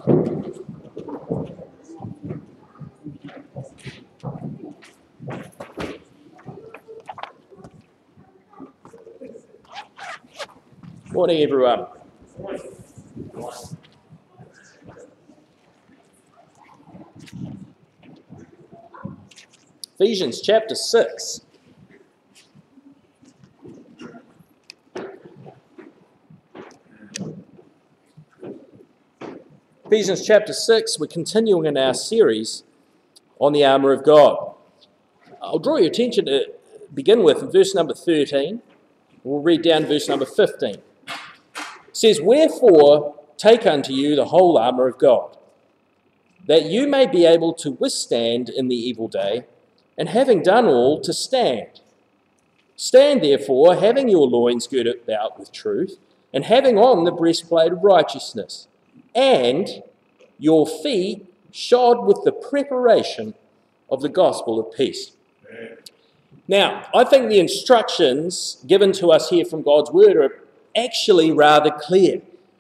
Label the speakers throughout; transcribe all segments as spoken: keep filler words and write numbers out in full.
Speaker 1: Morning, everyone. Ephesians chapter six. Ephesians chapter six, we're continuing in our series on the armour of God. I'll draw your attention to begin with in verse number thirteen. We'll read down to verse number fifteen. It says, "Wherefore take unto you the whole armour of God, that you may be able to withstand in the evil day, and having done all, to stand. Stand therefore, having your loins girt about with truth, and having on the breastplate of righteousness, and your feet shod with the preparation of the gospel of peace." Now, I think the instructions given to us here from God's word are actually rather clear.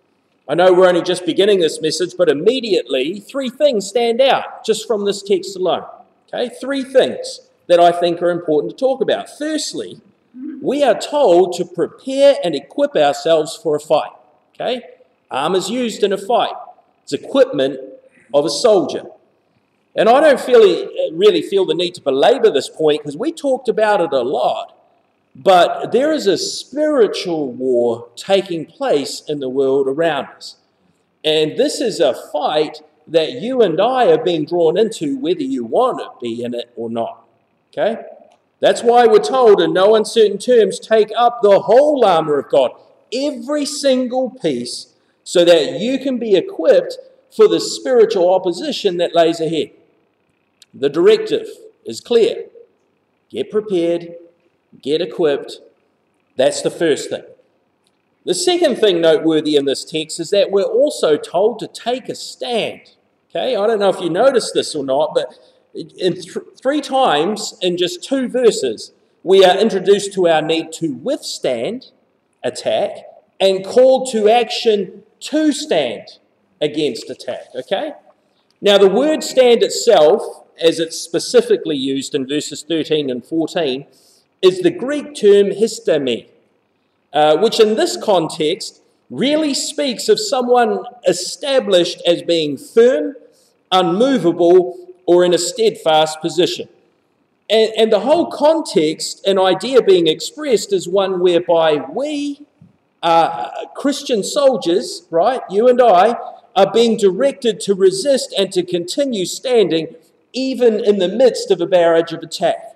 Speaker 1: I know we're only just beginning this message, but immediately three things stand out just from this text alone. Okay, three things that I think are important to talk about. Firstly, we are told to prepare and equip ourselves for a fight. Okay, armor's used in a fight. It's equipment of a soldier. And I don't feel, really feel the need to belabor this point because we talked about it a lot. But there is a spiritual war taking place in the world around us. And this is a fight that you and I are being drawn into whether you want to be in it or not. Okay? That's why we're told in no uncertain terms, take up the whole armour of God, every single piece, so that you can be equipped for the spiritual opposition that lays ahead. The directive is clear. Get prepared. Get equipped. That's the first thing. The second thing noteworthy in this text is that we're also told to take a stand. Okay, I don't know if you noticed this or not, but in th- three times in just two verses, we are introduced to our need to withstand attack and called to action to stand against attack. Okay? Now, the word stand itself, as it's specifically used in verses thirteen and fourteen, is the Greek term histemi, uh, which in this context really speaks of someone established as being firm, unmovable, or in a steadfast position. And, and the whole context and idea being expressed is one whereby we, uh, Christian soldiers, right, you and I, are being directed to resist and to continue standing even in the midst of a barrage of attack.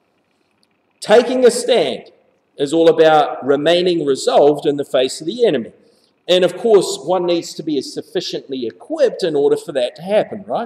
Speaker 1: Taking a stand is all about remaining resolved in the face of the enemy. And of course, one needs to be sufficiently equipped in order for that to happen, right?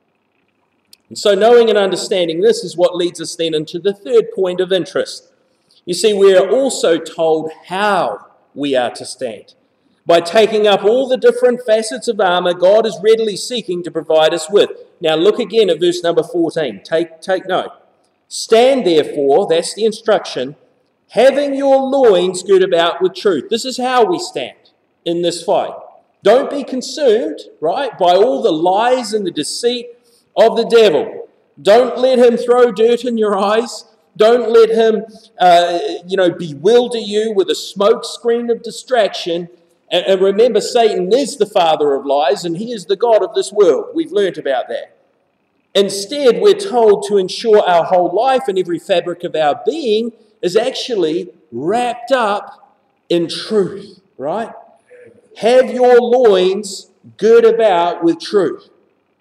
Speaker 1: And so knowing and understanding this is what leads us then into the third point of interest. You see, we are also told how we are to stand. By taking up all the different facets of armour God is readily seeking to provide us with. Now look again at verse number fourteen. Take, take note. Stand therefore, that's the instruction, having your loins girt about with truth. This is how we stand in this fight. Don't be consumed, right, by all the lies and the deceit of the devil. Don't let him throw dirt in your eyes. Don't let him, uh, you know, bewilder you with a smoke screen of distraction. And, and remember, Satan is the father of lies and he is the god of this world. We've learnt about that. Instead, we're told to ensure our whole life and every fabric of our being is actually wrapped up in truth, right? Have your loins girt about with truth.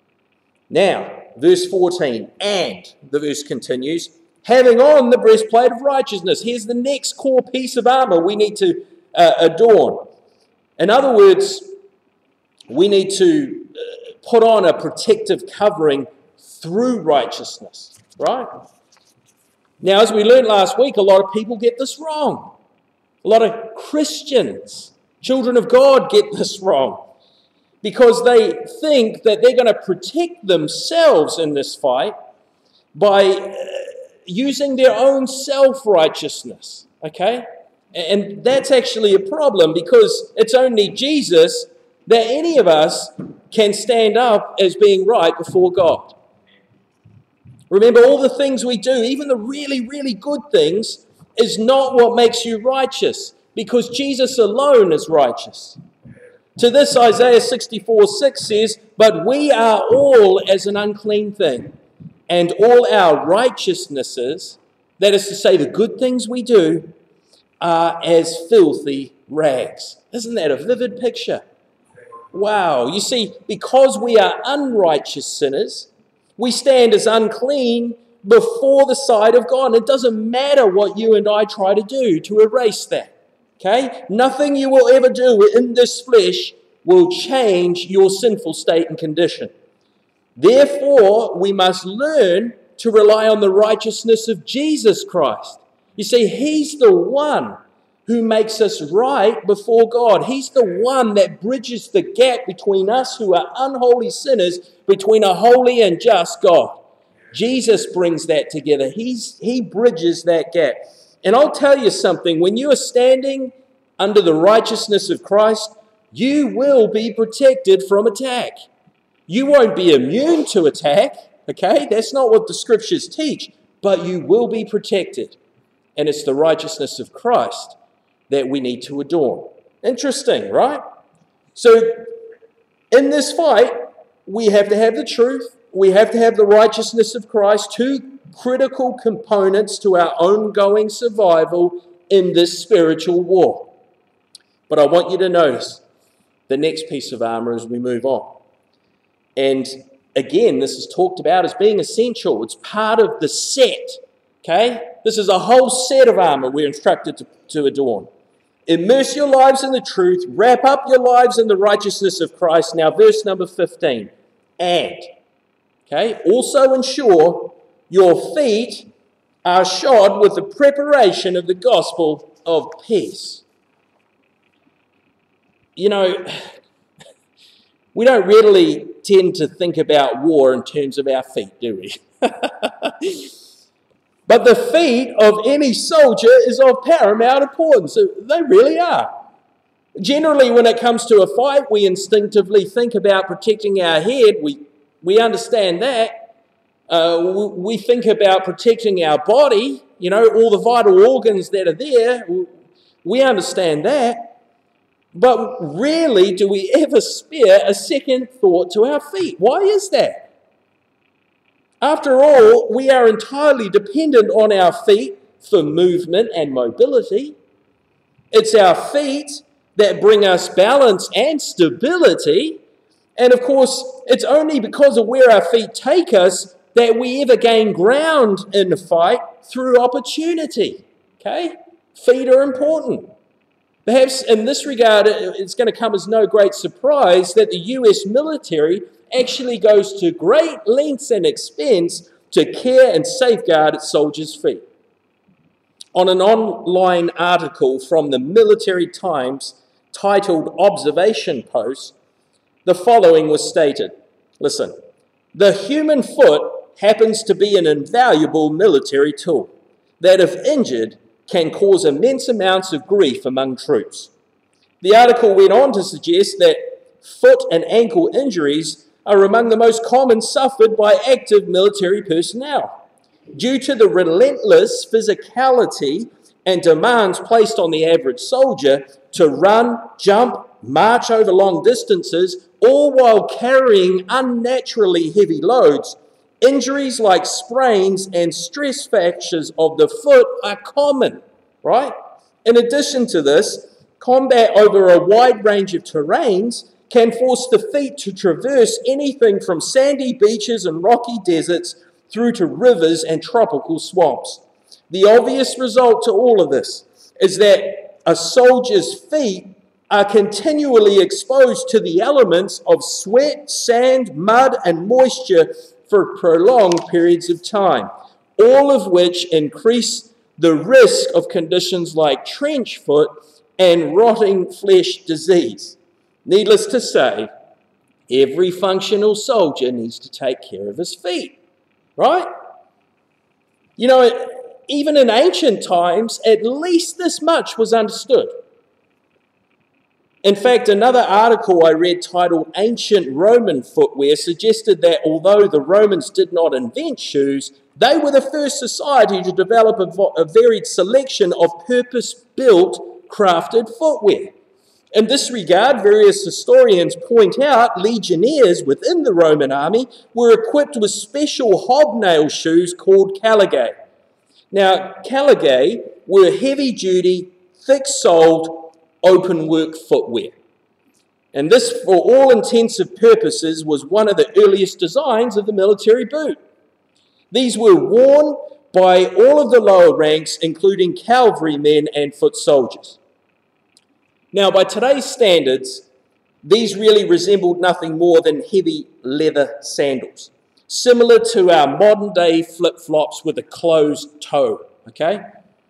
Speaker 1: Now, verse fourteen, and the verse continues, having on the breastplate of righteousness. Here's the next core piece of armor we need to uh, adorn. In other words, we need to uh, put on a protective covering through righteousness, right? Now, as we learned last week, a lot of people get this wrong. A lot of Christians, children of God, get this wrong because they think that they're going to protect themselves in this fight by uh, using their own self-righteousness, okay? And that's actually a problem because it's only Jesus that any of us can stand up as being right before God. Remember, all the things we do, even the really, really good things, is not what makes you righteous, because Jesus alone is righteous. To this, Isaiah sixty-four six says, "But we are all as an unclean thing, and all our righteousnesses," that is to say, the good things we do, "are as filthy rags." Isn't that a vivid picture? Wow. You see, because we are unrighteous sinners, we stand as unclean before the sight of God. And it doesn't matter what you and I try to do to erase that. Okay? Nothing you will ever do in this flesh will change your sinful state and condition. Therefore, we must learn to rely on the righteousness of Jesus Christ. You see, he's the one who makes us right before God. He's the one that bridges the gap between us who are unholy sinners, between a holy and just God. Jesus brings that together. He's, he bridges that gap. And I'll tell you something, when you are standing under the righteousness of Christ, you will be protected from attack. You won't be immune to attack, okay? That's not what the scriptures teach, but you will be protected. And it's the righteousness of Christ that we need to adorn. Interesting, right? So in this fight, we have to have the truth. We have to have the righteousness of Christ, two critical components to our ongoing survival in this spiritual war. But I want you to notice the next piece of armor as we move on. And again, this is talked about as being essential. It's part of the set, okay? This is a whole set of armor we're instructed to, to adorn. Immerse your lives in the truth. Wrap up your lives in the righteousness of Christ. Now, verse number fifteen. And, okay, also ensure your feet are shod with the preparation of the gospel of peace. You know, we don't really tend to think about war in terms of our feet, do we? But the feet of any soldier is of paramount importance. They really are. Generally, when it comes to a fight, we instinctively think about protecting our head. We, we understand that. Uh, we, we think about protecting our body, you know, all the vital organs that are there. We understand that. But rarely do we ever spare a second thought to our feet. Why is that? After all, we are entirely dependent on our feet for movement and mobility. It's our feet that bring us balance and stability. And of course, it's only because of where our feet take us that we ever gain ground in the fight through opportunity. Okay? Feet are important. Perhaps in this regard, it's going to come as no great surprise that the U S military actually goes to great lengths and expense to care and safeguard its soldiers' feet. On an online article from the Military Times titled Observation Post, the following was stated. Listen, the human foot happens to be an invaluable military tool that, if injured, can cause immense amounts of grief among troops. The article went on to suggest that foot and ankle injuries are among the most common suffered by active military personnel. Due to the relentless physicality and demands placed on the average soldier to run, jump, march over long distances, all while carrying unnaturally heavy loads, injuries like sprains and stress fractures of the foot are common, right? In addition to this, combat over a wide range of terrains can force the feet to traverse anything from sandy beaches and rocky deserts through to rivers and tropical swamps. The obvious result to all of this is that a soldier's feet are continually exposed to the elements of sweat, sand, mud, and moisture for prolonged periods of time, all of which increase the risk of conditions like trench foot and rotting flesh disease. Needless to say, every functional soldier needs to take care of his feet, right? You know, even in ancient times, at least this much was understood. In fact, another article I read titled Ancient Roman Footwear suggested that although the Romans did not invent shoes, they were the first society to develop a, a varied selection of purpose-built, crafted footwear. In this regard, various historians point out legionnaires within the Roman army were equipped with special hobnail shoes called caligae. Now, caligae were heavy-duty, thick-soled, open-work footwear. And this, for all intensive purposes, was one of the earliest designs of the military boot. These were worn by all of the lower ranks, including cavalrymen and foot soldiers. Now, by today's standards, these really resembled nothing more than heavy leather sandals, similar to our modern-day flip-flops with a closed toe, okay?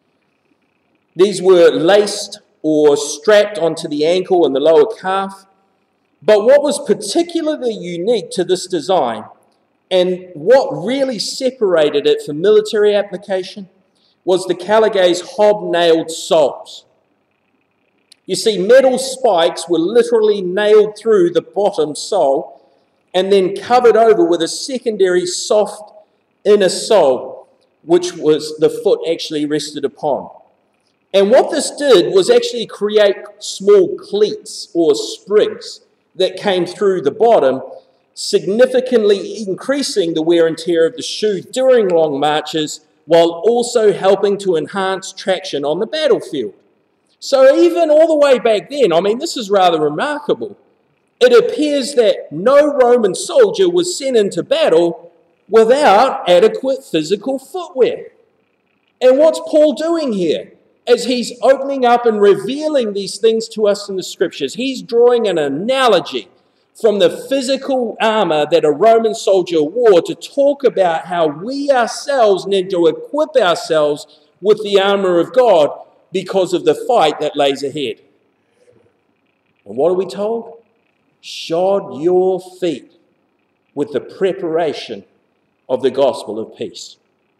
Speaker 1: These were laced or strapped onto the ankle and the lower calf. But what was particularly unique to this design, and what really separated it from military application, was the caligae's hobnailed soles. You see, metal spikes were literally nailed through the bottom sole and then covered over with a secondary soft inner sole, which was the foot actually rested upon. And what this did was actually create small cleats or sprigs that came through the bottom, significantly increasing the wear and tear of the shoe during long marches, while also helping to enhance traction on the battlefield. So even all the way back then, I mean, this is rather remarkable. It appears that no Roman soldier was sent into battle without adequate physical footwear. And what's Paul doing here? As he's opening up and revealing these things to us in the Scriptures, he's drawing an analogy from the physical armor that a Roman soldier wore to talk about how we ourselves need to equip ourselves with the armor of God because of the fight that lays ahead. And what are we told? Shod your feet with the preparation of the gospel of peace.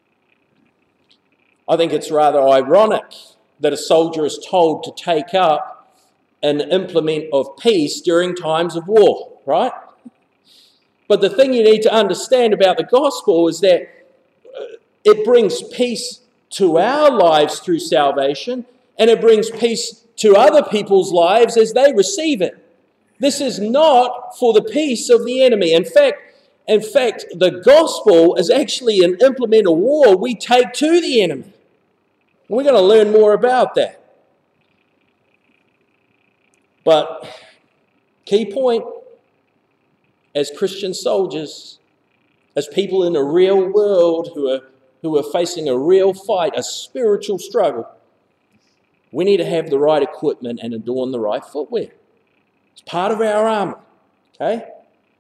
Speaker 1: I think it's rather ironic that a soldier is told to take up an implement of peace during times of war, right? But the thing you need to understand about the gospel is that it brings peace to our lives through salvation, and it brings peace to other people's lives as they receive it. This is not for the peace of the enemy. In fact, in fact, the gospel is actually an implement of war we take to the enemy. We're going to learn more about that. But key point, as Christian soldiers, as people in a real world who are, who are facing a real fight, a spiritual struggle, we need to have the right equipment and adorn the right footwear. It's part of our armor, okay?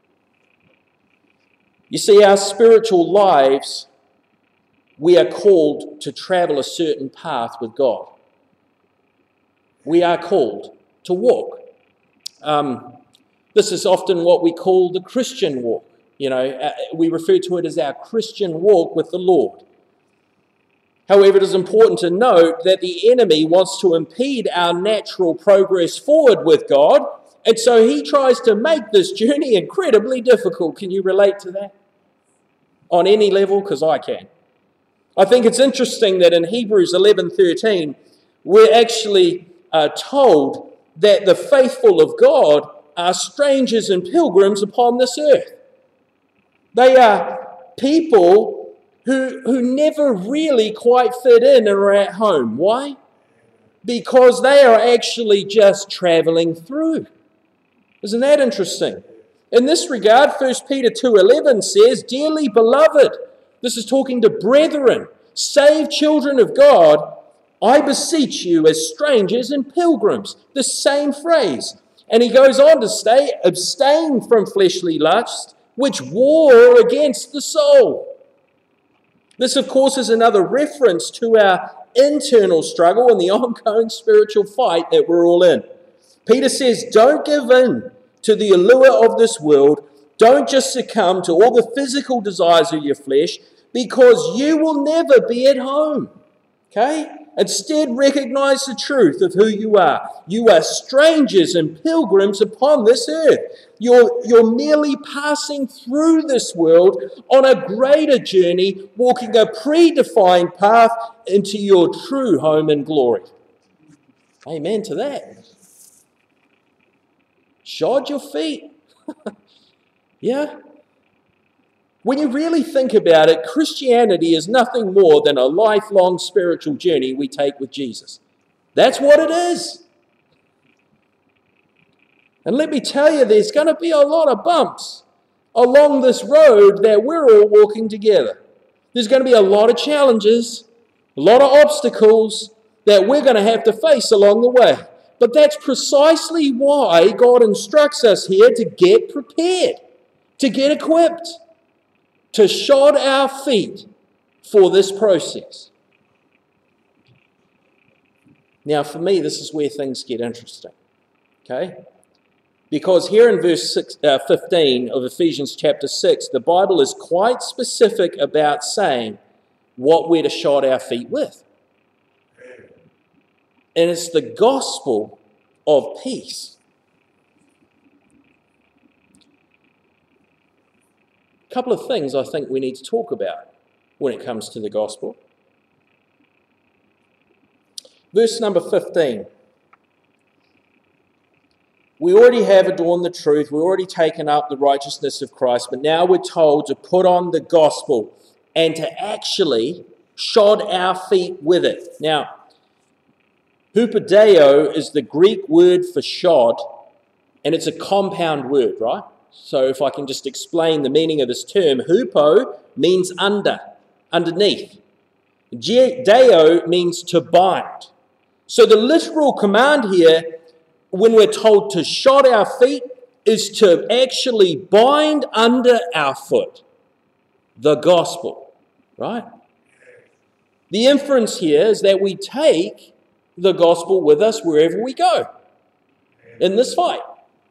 Speaker 1: You see, our spiritual lives, we are called to travel a certain path with God. We are called to walk. Um, this is often what we call the Christian walk. You know, uh, we refer to it as our Christian walk with the Lord. However, it is important to note that the enemy wants to impede our natural progress forward with God, and so he tries to make this journey incredibly difficult. Can you relate to that? On any level? Because I can. I think it's interesting that in Hebrews eleven thirteen, we're actually uh, told that the faithful of God are strangers and pilgrims upon this earth. They are people who, who never really quite fit in and are at home. Why? Because they are actually just traveling through. Isn't that interesting? In this regard, First Peter two eleven says, "Dearly beloved," this is talking to brethren, "saved children of God, I beseech you as strangers and pilgrims." The same phrase. And he goes on to say, "Abstain from fleshly lusts, which war against the soul." This, of course, is another reference to our internal struggle and the ongoing spiritual fight that we're all in. Peter says, don't give in to the allure of this world. Don't just succumb to all the physical desires of your flesh, because you will never be at home. Okay? Instead, recognize the truth of who you are. You are strangers and pilgrims upon this earth. You're, you're merely passing through this world on a greater journey, walking a predefined path into your true home and glory. Amen to that. Shod your feet. Yeah. When you really think about it, Christianity is nothing more than a lifelong spiritual journey we take with Jesus. That's what it is. And let me tell you, there's going to be a lot of bumps along this road that we're all walking together. There's going to be a lot of challenges, a lot of obstacles that we're going to have to face along the way. But that's precisely why God instructs us here to get prepared, to get equipped, to shod our feet for this process. Now, for me, this is where things get interesting, okay? Because here in verse six, uh, fifteen of Ephesians chapter six, the Bible is quite specific about saying what we're to shod our feet with. And it's the gospel of peace. A couple of things I think we need to talk about when it comes to the gospel. Verse number fifteen. We already have adorned the truth. We've already taken up the righteousness of Christ. But now we're told to put on the gospel and to actually shod our feet with it. Now, hupadeo is the Greek word for shod, and it's a compound word, right? So if I can just explain the meaning of this term, hupo means under, underneath. Deo means to bind. So the literal command here, when we're told to shod our feet, is to actually bind under our foot the gospel, right? The inference here is that we take the gospel with us wherever we go in this fight.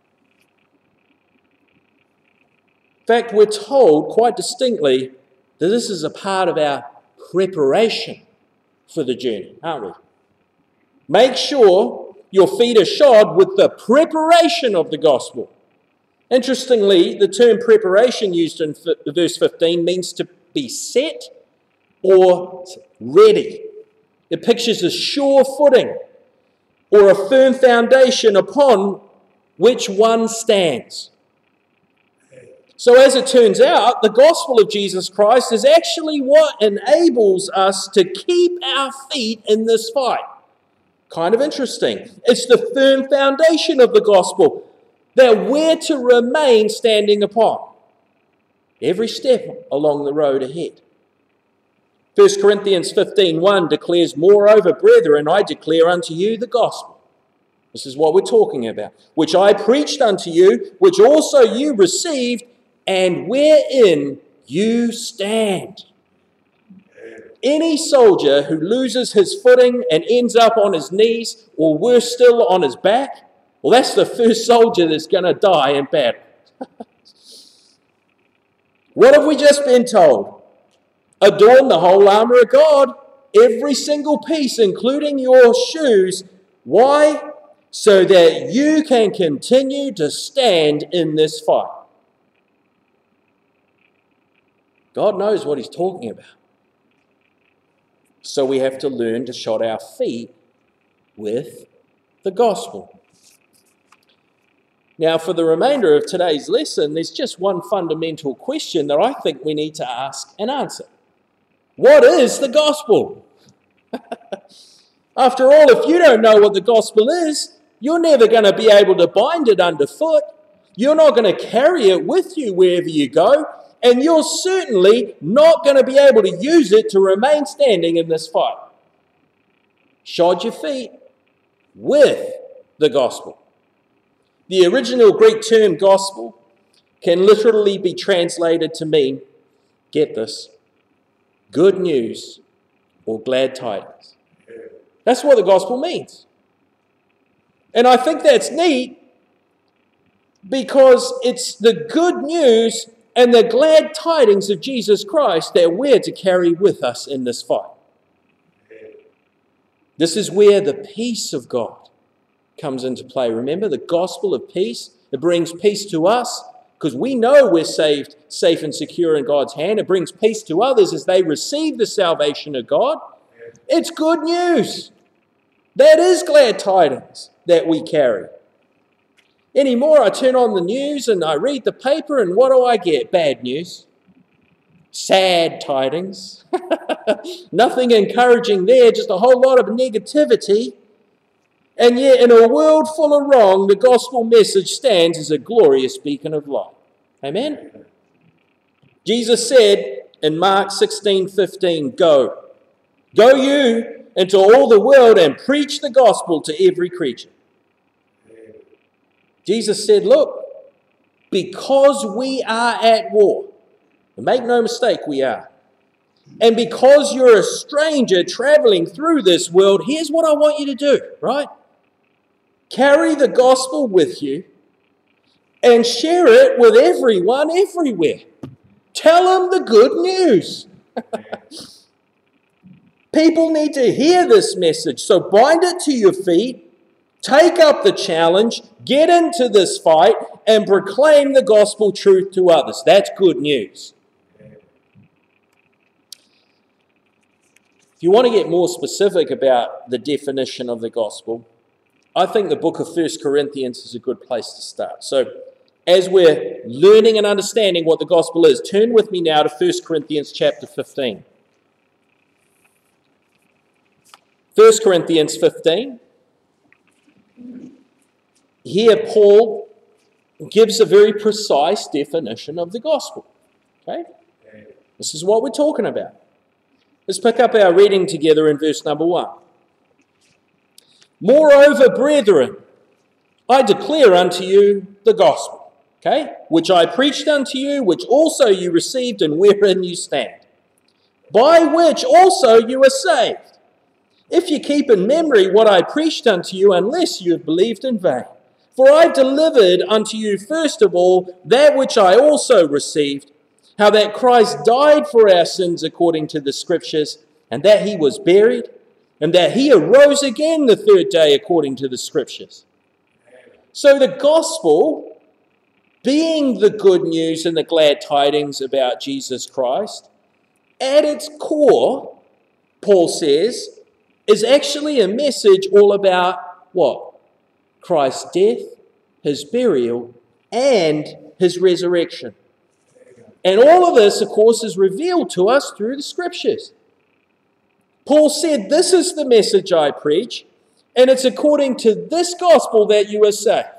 Speaker 1: In fact, we're told quite distinctly that this is a part of our preparation for the journey, aren't we? Make sure your feet are shod with the preparation of the gospel. Interestingly, the term preparation used in verse fifteen means to be set or ready. It pictures a sure footing or a firm foundation upon which one stands. So as it turns out, the gospel of Jesus Christ is actually what enables us to keep our feet in this fight. Kind of interesting. It's the firm foundation of the gospel that we're to remain standing upon every step along the road ahead. First Corinthians fifteen one declares, "Moreover, brethren, I declare unto you the gospel." This is what we're talking about. "Which I preached unto you, which also you received, and wherein you stand." Any soldier who loses his footing and ends up on his knees, or worse still, on his back, well, that's the first soldier that's going to die in battle. What have we just been told? Adorn the whole armor of God, every single piece, including your shoes. Why? So that you can continue to stand in this fight. God knows what he's talking about. So we have to learn to shod our feet with the gospel. Now, for the remainder of today's lesson, there's just one fundamental question that I think we need to ask and answer. What is the gospel? After all, if you don't know what the gospel is, you're never going to be able to bind it underfoot. You're not going to carry it with you wherever you go. And you're certainly not going to be able to use it to remain standing in this fight. Shod your feet with the gospel. The original Greek term gospel can literally be translated to mean, get this, good news or glad tidings. That's what the gospel means. And I think that's neat because it's the good news and the glad tidings of Jesus Christ that we're to carry with us in this fight. This is where the peace of God comes into play. Remember, the gospel of peace, it brings peace to us because we know we're saved, safe and secure in God's hand. It brings peace to others as they receive the salvation of God. It's good news. That is glad tidings that we carry. Anymore, I turn on the news and I read the paper, and what do I get? Bad news. Sad tidings. Nothing encouraging there, just a whole lot of negativity. And yet, in a world full of wrong, the gospel message stands as a glorious beacon of light. Amen? Jesus said in Mark sixteen fifteen, Go. Go you into all the world and preach the gospel to every creature. Jesus said, look, because we are at war, and make no mistake, we are, and because you're a stranger traveling through this world, here's what I want you to do, right? Carry the gospel with you and share it with everyone everywhere. Tell them the good news. People need to hear this message, so bind it to your feet, take up the challenge, get into this fight, and proclaim the gospel truth to others. That's good news. If you want to get more specific about the definition of the gospel, I think the book of First Corinthians is a good place to start. So, as we're learning and understanding what the gospel is, turn with me now to First Corinthians chapter fifteen. First Corinthians fifteen. Here Paul gives a very precise definition of the gospel. Okay? This is what we're talking about. Let's pick up our reading together in verse number one. Moreover, brethren, I declare unto you the gospel, okay, which I preached unto you, which also you received and wherein you stand, by which also you are saved, if you keep in memory what I preached unto you, unless you have believed in vain. For I delivered unto you first of all that which I also received, how that Christ died for our sins according to the Scriptures, and that he was buried, and that he arose again the third day according to the Scriptures. So the gospel, being the good news and the glad tidings about Jesus Christ, at its core, Paul says, is actually a message all about what? Christ's death, his burial, and his resurrection. And all of this, of course, is revealed to us through the Scriptures. Paul said, this is the message I preach, and it's according to this gospel that you are saved.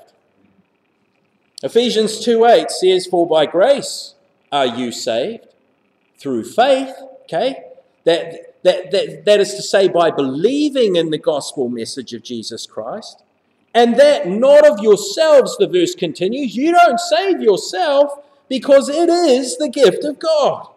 Speaker 1: Ephesians two eight says, for by grace are you saved, through faith, okay? That, that, that, that is to say, by believing in the gospel message of Jesus Christ, and that not of yourselves, the verse continues. You don't save yourself, because it is the gift of God.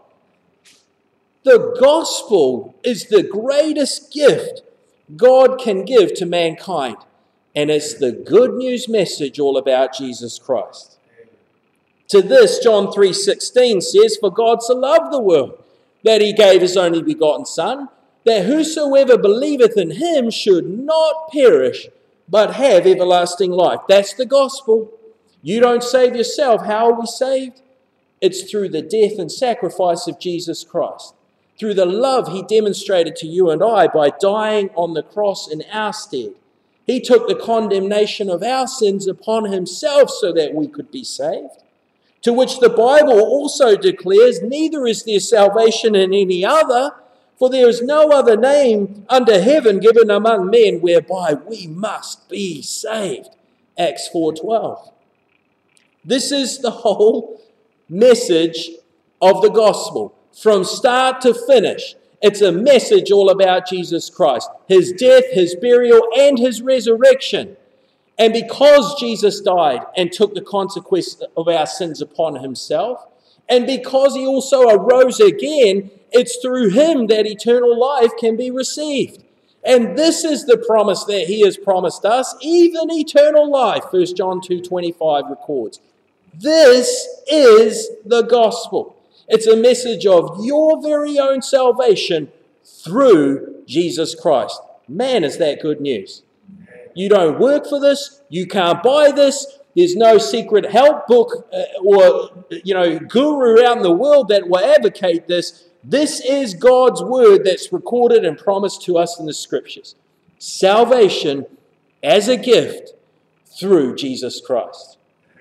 Speaker 1: The gospel is the greatest gift God can give to mankind. And it's the good news message all about Jesus Christ. To this, John three sixteen says, for God so loved the world, that he gave his only begotten Son, that whosoever believeth in him should not perish, but have everlasting life. That's the gospel. You don't save yourself. How are we saved? It's through the death and sacrifice of Jesus Christ. Through the love he demonstrated to you and I by dying on the cross in our stead. He took the condemnation of our sins upon himself so that we could be saved. To which the Bible also declares, neither is there salvation in any other, for there is no other name under heaven given among men whereby we must be saved. Acts four twelve. This is the whole message of the gospel. From start to finish, it's a message all about Jesus Christ, his death, his burial, and his resurrection. And because Jesus died and took the consequence of our sins upon himself, and because he also arose again, it's through him that eternal life can be received. And this is the promise that he has promised us, even eternal life, First John two twenty-five records. This is the gospel. It's a message of your very own salvation through Jesus Christ. Man, is that good news. You don't work for this. You can't buy this. There's no secret help book uh, or, you know, guru out in the world that will advocate this. This is God's word that's recorded and promised to us in the scriptures. Salvation as a gift through Jesus Christ.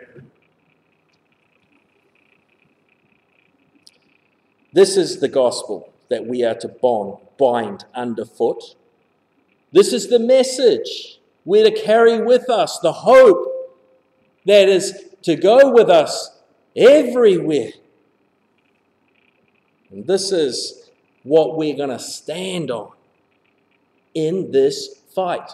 Speaker 1: This is the gospel that we are to bond, bind underfoot. This is the message we're to carry with us, the hope that is to go with us everywhere. And this is what we're going to stand on in this fight.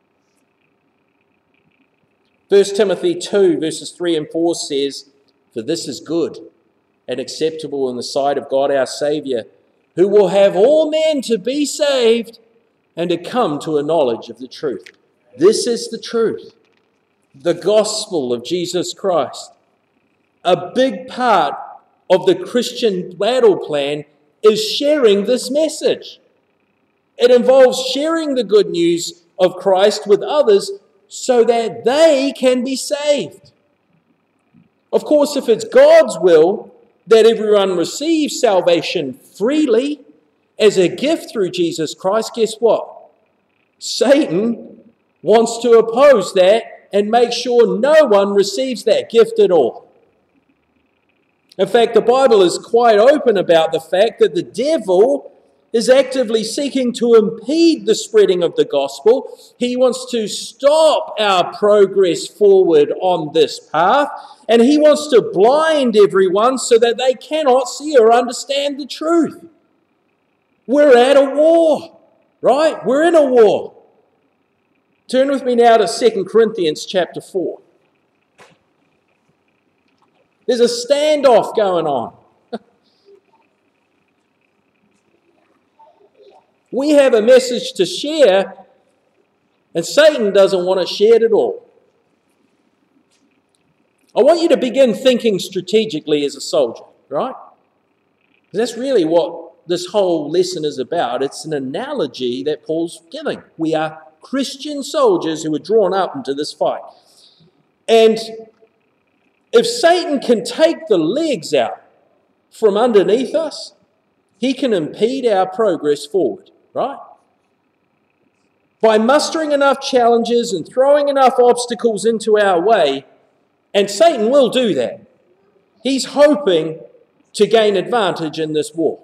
Speaker 1: First Timothy two, verses three and four says, "For this is good and acceptable in the sight of God our Saviour, who will have all men to be saved and to come to a knowledge of the truth." This is the truth, the gospel of Jesus Christ. A big part of the Christian battle plan is sharing this message. It involves sharing the good news of Christ with others so that they can be saved. Of course, if it's God's will that everyone receives salvation freely as a gift through Jesus Christ, guess what? Satan wants to oppose that and make sure no one receives that gift at all. In fact, the Bible is quite open about the fact that the devil is actively seeking to impede the spreading of the gospel. He wants to stop our progress forward on this path, and he wants to blind everyone so that they cannot see or understand the truth. We're at a war, right? We're in a war. Turn with me now to Second Corinthians chapter four. There's a standoff going on. We have a message to share, and Satan doesn't want to share it at all. I want you to begin thinking strategically as a soldier, right? Because that's really what this whole lesson is about. It's an analogy that Paul's giving. We are Christian soldiers who are drawn up into this fight. And if Satan can take the legs out from underneath us, he can impede our progress forward, right? By mustering enough challenges and throwing enough obstacles into our way, and Satan will do that. He's hoping to gain advantage in this war.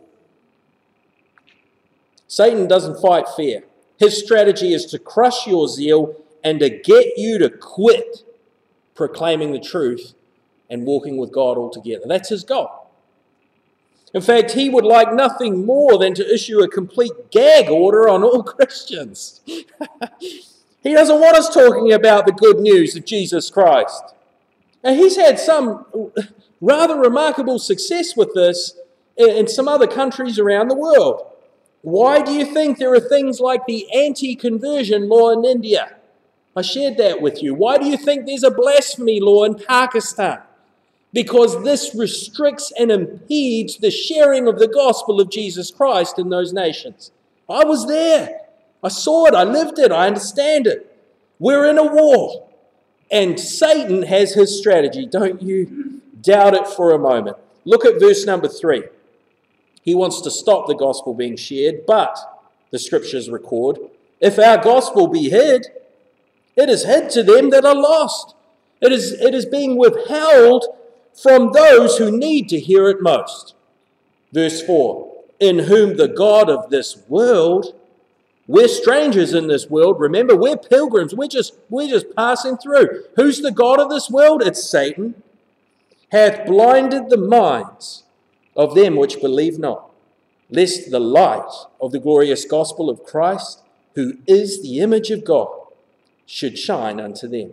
Speaker 1: Satan doesn't fight fair. His strategy is to crush your zeal and to get you to quit proclaiming the truth and walking with God altogether. That's his goal. In fact, he would like nothing more than to issue a complete gag order on all Christians. He doesn't want us talking about the good news of Jesus Christ. And he's had some rather remarkable success with this in some other countries around the world. Why do you think there are things like the anti-conversion law in India? I shared that with you. Why do you think there's a blasphemy law in Pakistan? Because this restricts and impedes the sharing of the gospel of Jesus Christ in those nations. I was there. I saw it. I lived it. I understand it. We're in a war. And Satan has his strategy. Don't you doubt it for a moment. Look at verse number three. He wants to stop the gospel being shared, but the scriptures record, if our gospel be hid, it is hid to them that are lost. It is, it is being withheld from those who need to hear it most. Verse four, in whom the God of this world, we're strangers in this world. Remember, we're pilgrims. We're just, we're just passing through. Who's the God of this world? It's Satan. Hath blinded the minds of them which believe not, lest the light of the glorious gospel of Christ, who is the image of God, should shine unto them.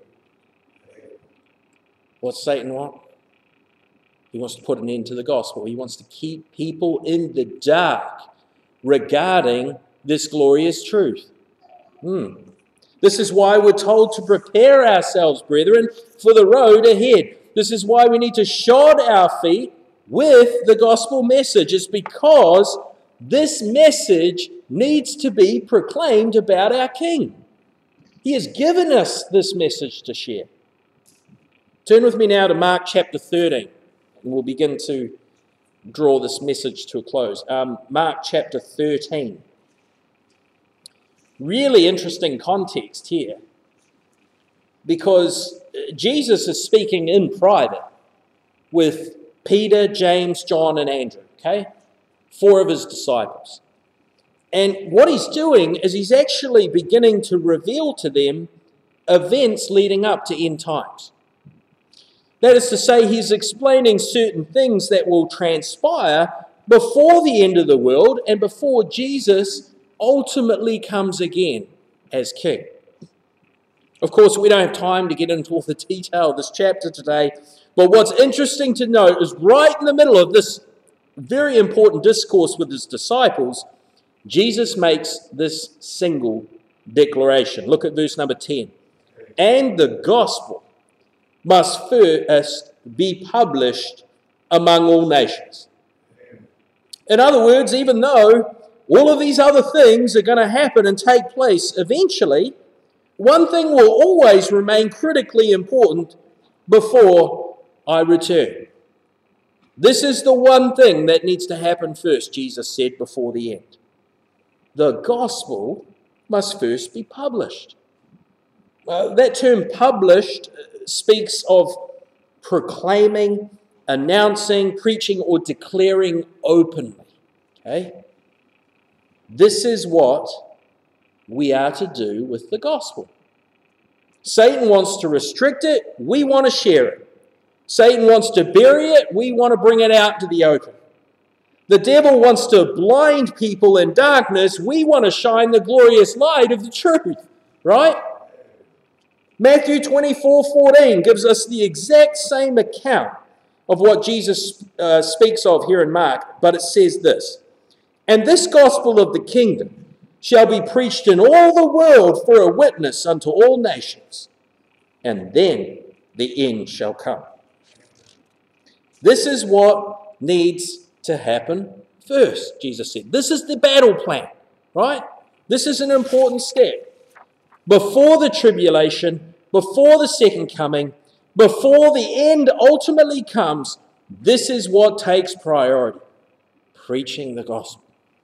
Speaker 1: What's Satan want? He wants to put an end to the gospel. He wants to keep people in the dark regarding this glorious truth. Hmm. This is why we're told to prepare ourselves, brethren, for the road ahead. This is why we need to shod our feet with the gospel message. It's because this message needs to be proclaimed about our King. He has given us this message to share. Turn with me now to Mark chapter thirteen, and we'll begin to draw this message to a close. Um, Mark chapter thirteen. Really interesting context here, because Jesus is speaking in private with Peter, James, John, and Andrew, okay? Four of his disciples. And what he's doing is he's actually beginning to reveal to them events leading up to end times. That is to say, he's explaining certain things that will transpire before the end of the world and before Jesus ultimately comes again as King. Of course, we don't have time to get into all the detail of this chapter today, but what's interesting to note is right in the middle of this very important discourse with his disciples, Jesus makes this single declaration. Look at verse number ten. And the gospel must first be published among all nations. In other words, even though all of these other things are going to happen and take place eventually, one thing will always remain critically important before I return. This is the one thing that needs to happen first, Jesus said, before the end. The gospel must first be published. Uh, that term published speaks of proclaiming, announcing, preaching, or declaring openly. Okay? This is what we are to do with the gospel. Satan wants to restrict it, we want to share it. Satan wants to bury it, we want to bring it out to the open. The devil wants to blind people in darkness, we want to shine the glorious light of the truth, right? Matthew twenty-four fourteen gives us the exact same account of what Jesus uh, speaks of here in Mark, but it says this, and this gospel of the kingdom shall be preached in all the world for a witness unto all nations, and then the end shall come. This is what needs to happen first, Jesus said. This is the battle plan, right? This is an important step. Before the tribulation, before the second coming, before the end ultimately comes, this is what takes priority: preaching the gospel.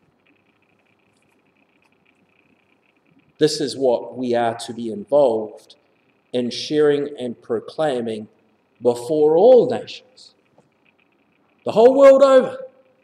Speaker 1: This is what we are to be involved in sharing and proclaiming before all nations, the whole world over.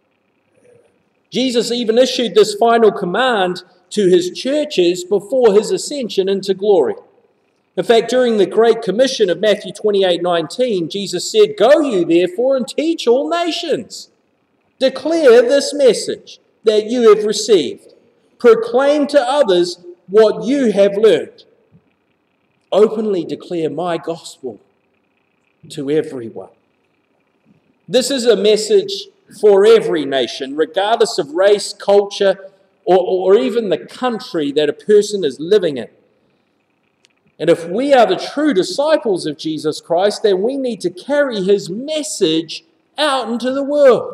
Speaker 1: Jesus even issued this final command to his churches before his ascension into glory. In fact, during the Great Commission of Matthew twenty-eight nineteen, Jesus said, "Go you therefore and teach all nations. Declare this message that you have received. Proclaim to others what you have learned. Openly declare my gospel to everyone." This is a message for every nation, regardless of race, culture, or, or even the country that a person is living in. And if we are the true disciples of Jesus Christ, then we need to carry his message out into the world.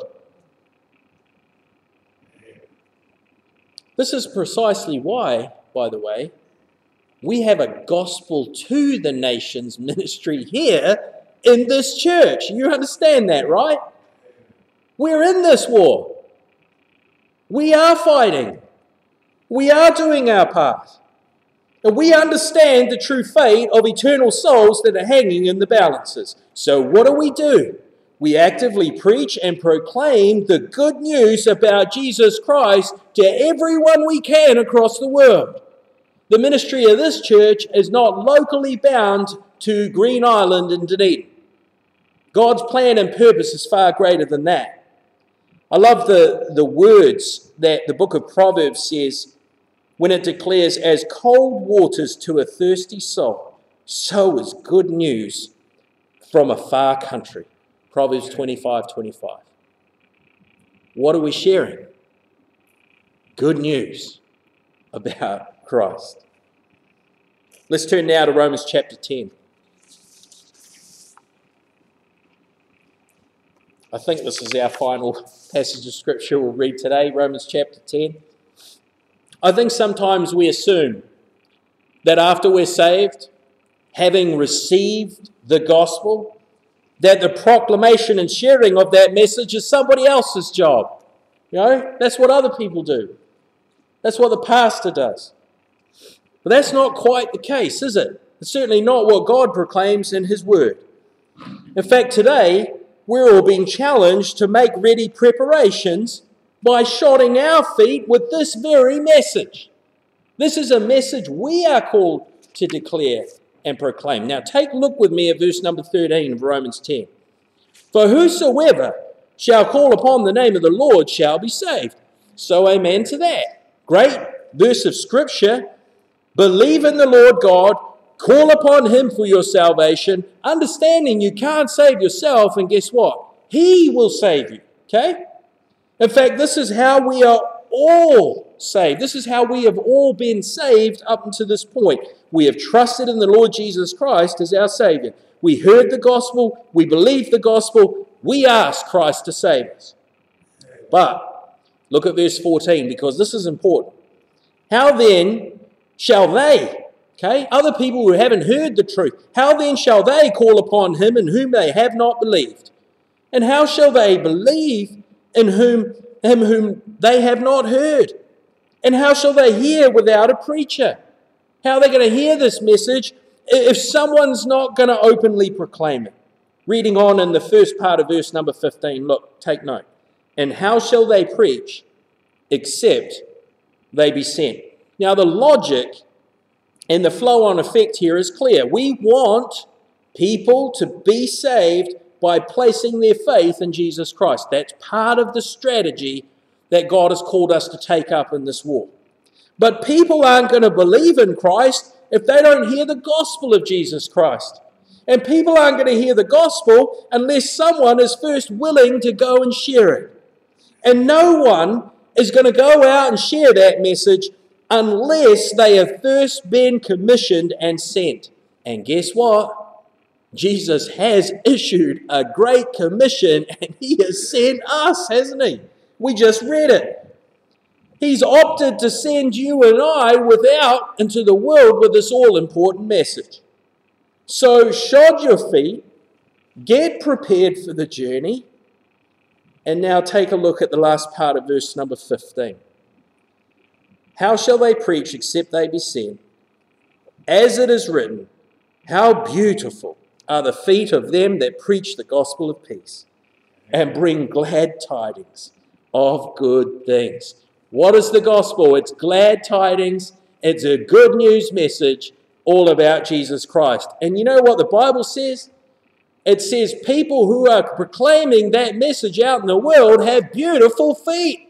Speaker 1: This is precisely why, by the way, we have a gospel to the nations ministry here in this church. You understand that, right? We're in this war. We are fighting. We are doing our part. And we understand the true fate of eternal souls that are hanging in the balances. So what do we do? We actively preach and proclaim the good news about Jesus Christ to everyone we can across the world. The ministry of this church is not locally bound to Green Island and Dunedin. God's plan and purpose is far greater than that. I love the, the words that the book of Proverbs says when it declares, "As cold waters to a thirsty soul, so is good news from a far country." Proverbs twenty-five twenty-five. What are we sharing? Good news about Christ. Let's turn now to Romans chapter ten. I think this is our final passage of Scripture we'll read today, Romans chapter ten. I think sometimes we assume that after we're saved, having received the gospel, that the proclamation and sharing of that message is somebody else's job. You know, that's what other people do. That's what the pastor does. But that's not quite the case, is it? It's certainly not what God proclaims in His Word. In fact, today, we're all being challenged to make ready preparations by shodding our feet with this very message. This is a message we are called to declare and proclaim. Now, take a look with me at verse number thirteen of Romans ten. For whosoever shall call upon the name of the Lord shall be saved. So amen to that. Great verse of Scripture. Believe in the Lord God, call upon Him for your salvation, understanding you can't save yourself, and guess what? He will save you, okay? In fact, this is how we are all saved. This is how we have all been saved up until this point. We have trusted in the Lord Jesus Christ as our Savior. We heard the gospel, we believed the gospel, we asked Christ to save us. But, look at verse fourteen, because this is important. How then shall they, okay, other people who haven't heard the truth, how then shall they call upon Him in whom they have not believed? And how shall they believe in whom Him whom they have not heard? And how shall they hear without a preacher? How are they going to hear this message if someone's not going to openly proclaim it? Reading on in the first part of verse number fifteen, look, take note. And how shall they preach except they be sent? Now the logic and the flow-on effect here is clear. We want people to be saved by placing their faith in Jesus Christ. That's part of the strategy that God has called us to take up in this war. But people aren't going to believe in Christ if they don't hear the gospel of Jesus Christ. And people aren't going to hear the gospel unless someone is first willing to go and share it. And no one is going to go out and share that message unless they have first been commissioned and sent. And guess what? Jesus has issued a great commission and He has sent us, hasn't He? We just read it. He's opted to send you and I without into the world with this all-important message. So shod your feet, get prepared for the journey, and now take a look at the last part of verse number fifteen. How shall they preach except they be sent? As it is written, how beautiful are the feet of them that preach the gospel of peace and bring glad tidings of good things. What is the gospel? It's glad tidings. It's a good news message all about Jesus Christ. And you know what the Bible says? It says people who are proclaiming that message out in the world have beautiful feet.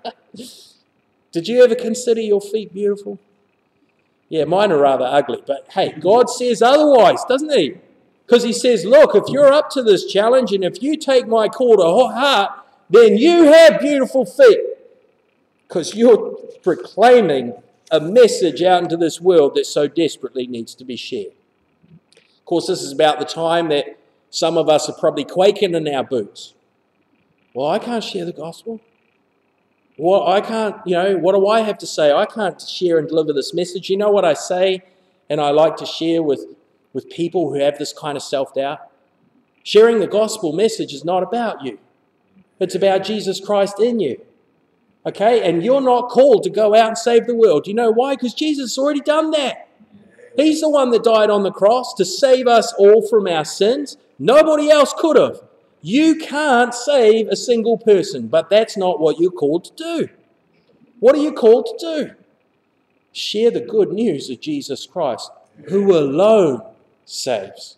Speaker 1: Did you ever consider your feet beautiful? Yeah, mine are rather ugly, but hey, God says otherwise, doesn't He? Because He says, look, if you're up to this challenge and if you take my call to heart, then you have beautiful feet. Because you're proclaiming a message out into this world that so desperately needs to be shared. Of course, this is about the time that some of us are probably quaking in our boots. Well, I can't share the gospel. Well, I can't, you know, what do I have to say? I can't share and deliver this message. You know what I say and I like to share with, with people who have this kind of self-doubt? Sharing the gospel message is not about you. It's about Jesus Christ in you. Okay? And you're not called to go out and save the world. Do you know why? Because Jesus has already done that. He's the one that died on the cross to save us all from our sins. Nobody else could have. You can't save a single person, but that's not what you're called to do. What are you called to do? Share the good news of Jesus Christ, who alone saves.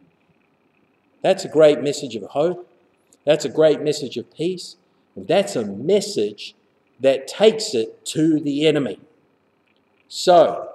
Speaker 1: That's a great message of hope. That's a great message of peace. And that's a message that takes it to the enemy. So,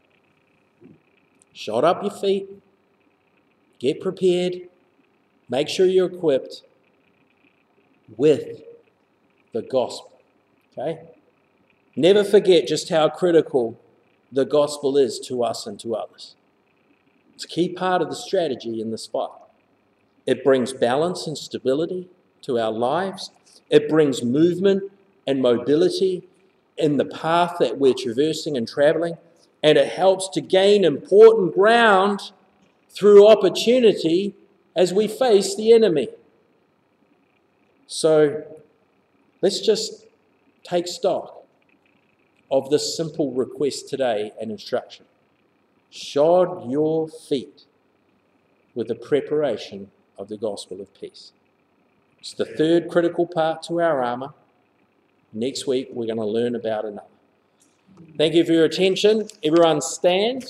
Speaker 1: shod up your feet, get prepared, make sure you're equipped with the gospel. Okay? Never forget just how critical the gospel is to us and to others. It's a key part of the strategy in this fight. It brings balance and stability to our lives. It brings movement and mobility in the path that we're traversing and travelling, and it helps to gain important ground through opportunity as we face the enemy. So let's just take stock of this simple request today and instruction. Shod your feet with the preparation of the gospel of peace. It's the third critical part to our armour. Next week we're going to learn about another. Thank you for your attention. Everyone stand.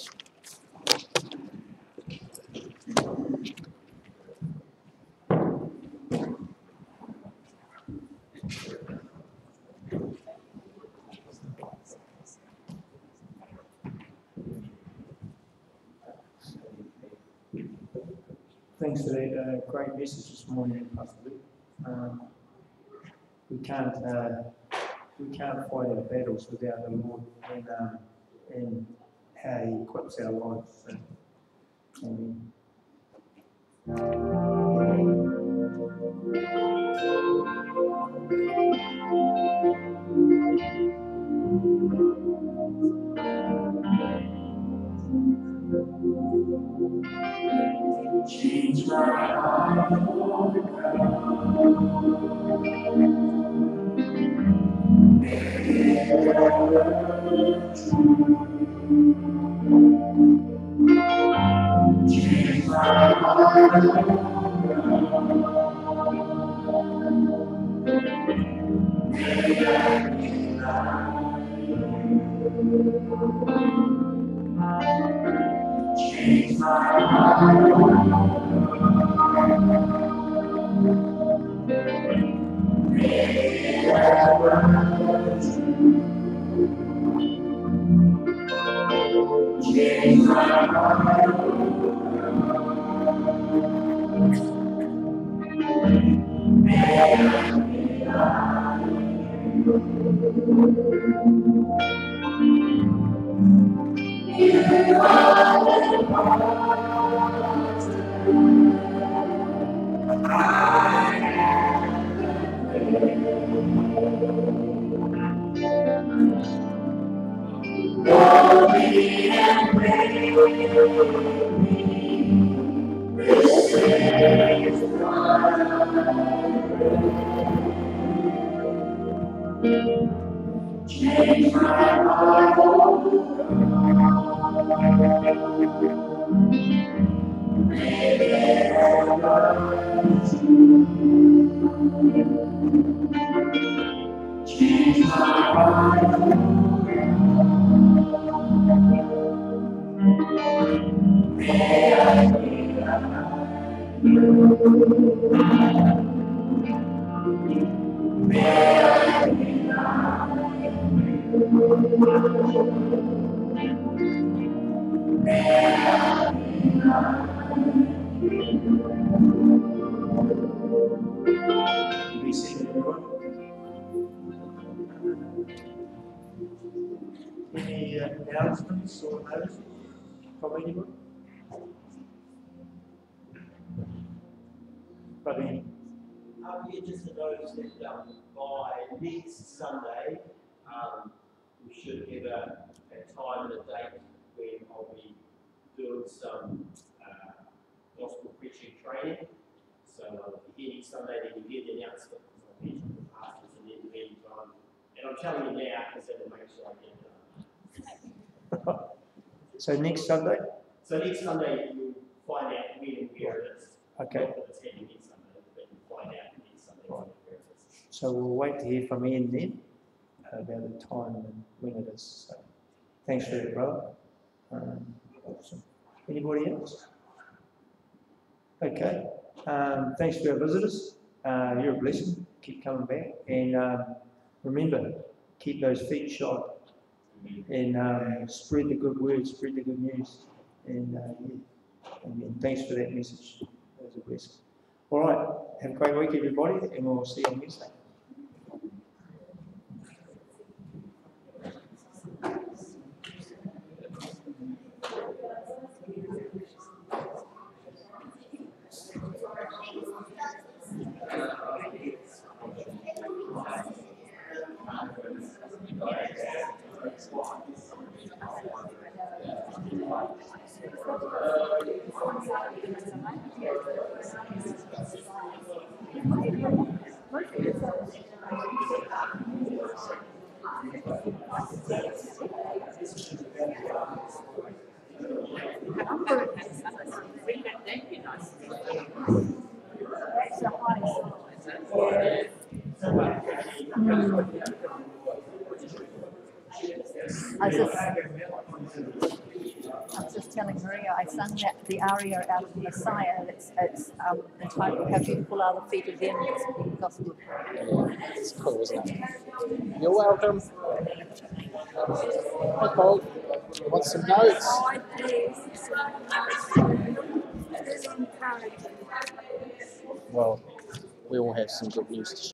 Speaker 2: Thanks for that uh, great message this morning, Pastor Luke. Um, we can't uh, we can't fight our battles without the Lord and um, and how He equips our lives. So, amen. Change my heart, Lord God. Change my heart, Lord May I be like you. Change my heart, Lord May I worship you. Change my heart, May I be like you are the I Holy and faithful, this is change my heart, change my heart, may I be like you. May I be like you. May I be like you. We sing it, Lord. Any uh, announcements or notices from anyone? Probably.
Speaker 3: Um, yeah, just to notice that um, by next Sunday, um, we should have a, a time and a date where I'll be doing some uh, gospel preaching training. So uh, if you hear next Sunday, then you hear the announcement because I'll mention the pastors in the meantime. And I'm telling you now because that will make sure I get it done.
Speaker 2: So next Sunday?
Speaker 3: So next Sunday, you'll find out when and where it is.
Speaker 2: Okay.
Speaker 3: Not that it's happening next Sunday, but you'll find out next Sunday
Speaker 2: Right.
Speaker 3: where it is.
Speaker 2: So we'll wait to hear from Ian then uh, about the time and when it is. So thanks for that, brother. Um, awesome. Anybody else? Okay. Um, thanks to our visitors. Uh, you're a blessing. Keep coming back. And um, remember, keep those feet shod. And um, spread the good word, spread the good news. And uh, yeah. Amen. Thanks for that message. That was a blessing. All right. Have a great week, everybody, and we'll see you on Wednesday. Uh,
Speaker 4: I was just, I was just telling Maria, I sung that the aria out of Messiah. It's, it's um, entitled "How Beautiful Are the Feet of Them." It's gospel.
Speaker 1: Yeah, it's cool, isn't it? You're welcome. Hi, Paul. You want some notes?
Speaker 5: I do.
Speaker 1: Well, we all have some good news to share.